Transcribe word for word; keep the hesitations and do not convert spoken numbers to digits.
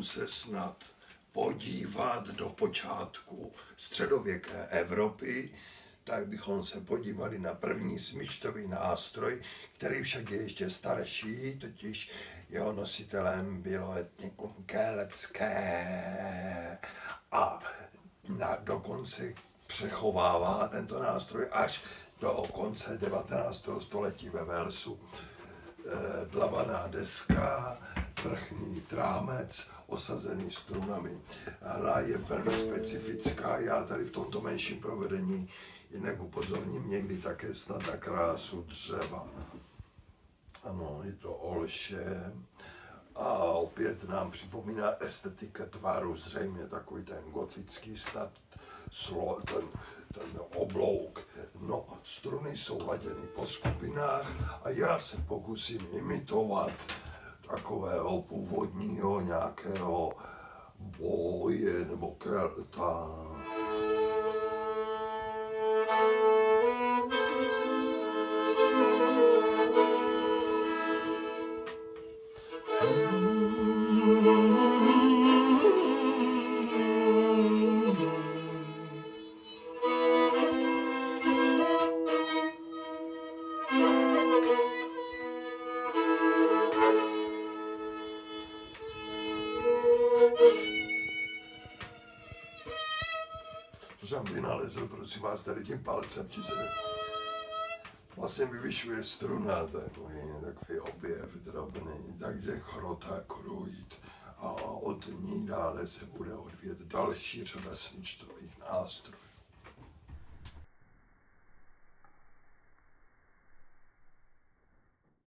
se snad podívat do počátku středověké Evropy, tak bychom se podívali na první smyčcový nástroj, který však je ještě starší, totiž jeho nositelem bylo etnikum keltské a na, dokonce přechovává tento nástroj až do konce devatenáctého století ve Walesu. E, dlabaná deska, vrchní trámec, osazený strunami. Hra je velmi specifická, já tady v tomto menším provedení jinak upozorním někdy také snad na krásu dřeva. Ano, je to olše a opět nám připomíná estetika tvaru, zřejmě takový ten gotický snad slo, ten, ten oblouk. No, struny jsou laděny po skupinách a já se pokusím imitovat takového původního nějakého boje nebo kelta. To jsem vynalezl, prosím vás, tady tím palcem, či se ne... Vlastně vyvyšuje struna, takový, takový objev drobný, takže chrota krojit a od ní dále se bude odvíjet další řada smyčcových nástrojů.